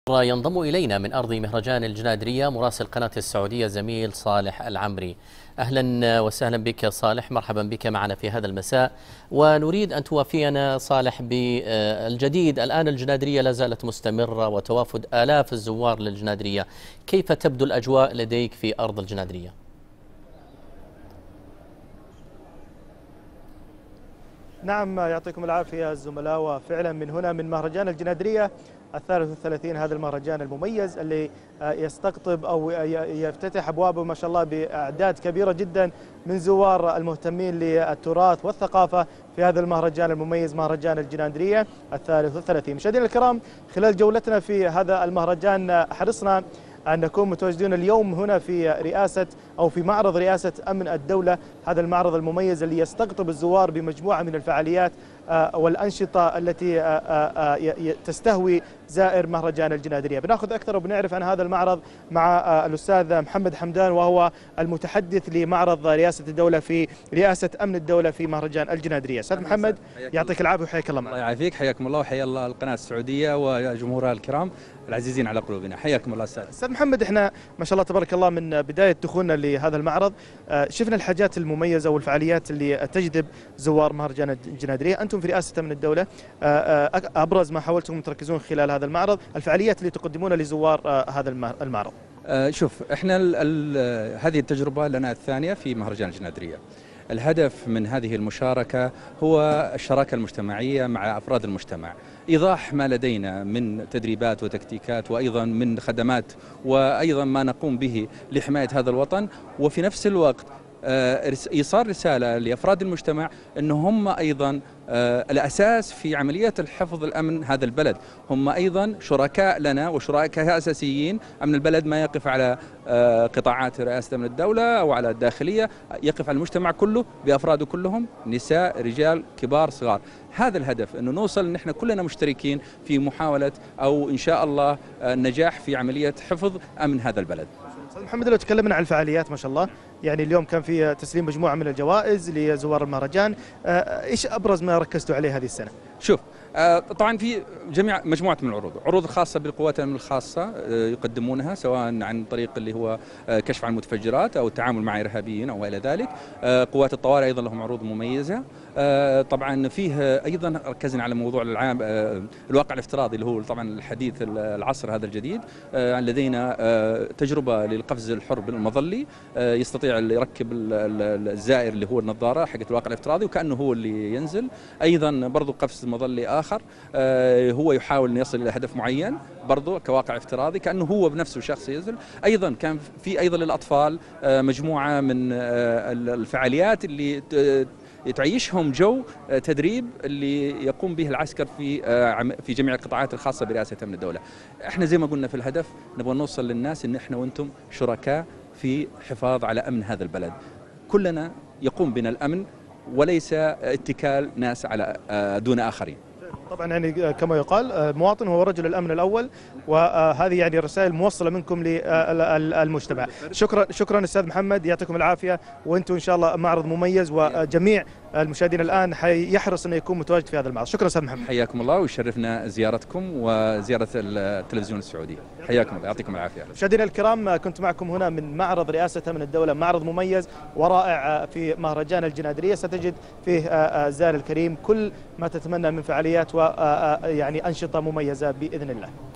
ينضم إلينا من أرض مهرجان الجنادرية مراسل قناة السعودية زميل صالح العمري. أهلا وسهلا بك صالح، مرحبا بك معنا في هذا المساء، ونريد أن توافينا صالح بالجديد. الآن الجنادرية لا زالت مستمرة وتوافد آلاف الزوار للجنادرية، كيف تبدو الأجواء لديك في أرض الجنادرية؟ نعم، يعطيكم العافية الزملاء. وفعلا من هنا من مهرجان الجنادرية 33، هذا المهرجان المميز اللي يستقطب أو يفتتح أبوابه ما شاء الله بأعداد كبيرة جدا من زوار المهتمين للتراث والثقافة في هذا المهرجان المميز، مهرجان الجنادرية 33. مشاهدينا الكرام، خلال جولتنا في هذا المهرجان حرصنا أن نكون متواجدين اليوم هنا في رئاسة أو في معرض رئاسة أمن الدولة، هذا المعرض المميز اللي يستقطب الزوار بمجموعة من الفعاليات والأنشطة التي تستهوي زائر مهرجان الجنادرية. بناخذ أكثر وبنعرف عن هذا المعرض مع الأستاذ محمد حمدان، وهو المتحدث لمعرض رئاسة الدولة في رئاسة أمن الدولة في مهرجان الجنادرية. أستاذ محمد، يعطيك العافية وحياك الله معنا. الله يعافيك، حياكم الله وحيا الله القناة السعودية وجمهورها الكرام العزيزين على قلوبنا، حياكم الله أستاذ. أستاذ محمد، احنا ما شاء الله تبارك الله من بداية دخولنا لهذا المعرض شفنا الحاجات المميزة والفعاليات اللي تجذب زوار مهرجان الجنادرية. أنتم في رئاسة أمن الدولة، أبرز ما حاولتم تركزون خلال هذا المعرض الفعاليات اللي تقدمونها لزوار هذا المعرض. شوف، احنا هذه التجربة لنا الثانية في مهرجان الجنادرية. الهدف من هذه المشاركة هو الشراكة المجتمعية مع أفراد المجتمع، إيضاح ما لدينا من تدريبات وتكتيكات وأيضا من خدمات وأيضا ما نقوم به لحماية هذا الوطن، وفي نفس الوقت إيصال رسالة لأفراد المجتمع أن هم أيضا الأساس في عملية الحفظ الأمن هذا البلد، هم أيضا شركاء لنا وشركاء أساسيين. أمن البلد ما يقف على قطاعات رئاسة أمن الدولة أو على الداخلية، يقف على المجتمع كله بأفراده كلهم، نساء رجال كبار صغار. هذا الهدف، أنه نوصل أن احنا كلنا مشتركين في محاولة أو إن شاء الله النجاح في عملية حفظ أمن هذا البلد. محمد، لو تكلمنا عن الفعاليات ما شاء الله، يعني اليوم كان في تسليم مجموعة من الجوائز لزوار المهرجان، ايش ابرز ما ركزتوا عليه هذه السنة؟ شوف، طبعا في مجموعة من العروض، عروض خاصة بالقوات الأمن الخاصة يقدمونها، سواء عن طريق اللي هو كشف عن المتفجرات أو التعامل مع إرهابيين أو إلى ذلك. قوات الطوارئ أيضا لهم عروض مميزة. طبعا فيه أيضا ركزنا على موضوع الواقع الافتراضي اللي هو طبعا الحديث العصر هذا الجديد. لدينا تجربة للقفز الحر بالمظلي، يستطيع اللي يركب الزائر اللي هو النظارة حقت الواقع الافتراضي وكأنه هو اللي ينزل. أيضا برضو قفز مظلي آخر، هو يحاول أن يصل إلى هدف معين برضو كواقع افتراضي كأنه هو بنفسه شخص ينزل. أيضا كان في أيضا للأطفال مجموعة من الفعاليات اللي تعيشهم جو تدريب اللي يقوم به العسكر في جميع القطاعات الخاصة برئاسة أمن الدولة. احنا زي ما قلنا في الهدف نبغى نوصل للناس ان احنا وانتم شركاء في حفاظ على أمن هذا البلد، كلنا يقوم بنا الأمن وليس اتكال ناس على دون آخرين. طبعا يعني كما يقال مواطن هو رجل الأمن الأول، وهذه يعني رسائل موصلة منكم للمجتمع. شكرا أستاذ محمد، يعطيكم العافية، وأنتم إن شاء الله معرض مميز، وجميع المشاهدين الآن يحرص أنه يكون متواجد في هذا المعرض. شكرا أستاذ محمد. حياكم الله ويشرفنا زيارتكم وزيارة التلفزيون السعودي، حياكم الله، يعطيكم العافية. مشاهدينا الكرام، كنت معكم هنا من معرض رئاسة أمن الدولة، معرض مميز ورائع في مهرجان الجنادرية، ستجد فيه زائر الكريم كل ما تتمنى من فعاليات ويعني أنشطة مميزة بإذن الله.